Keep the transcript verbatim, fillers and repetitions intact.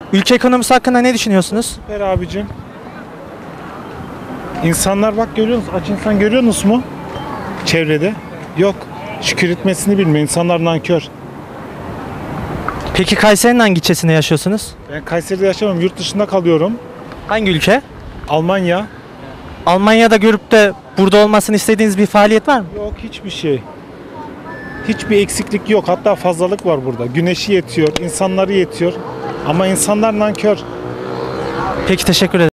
Ülke ekonomisi hakkında ne düşünüyorsunuz? Süper abicim. İnsanlar bak görüyor musun? Aç insan görüyor musunuz mu? Çevrede. Yok. Şükür etmesini bilmiyor. İnsanlar nankör. Peki Kayseri'nin hangi ilçesinde yaşıyorsunuz? Ben Kayseri'de yaşamam. Yurt dışında kalıyorum. Hangi ülke? Almanya. Almanya'da görüp de burada olmasını istediğiniz bir faaliyet var mı? Yok hiçbir şey. Hiçbir eksiklik yok. Hatta fazlalık var burada. Güneşi yetiyor. İnsanları yetiyor. Ama insanlar nankör. Peki teşekkür ederim.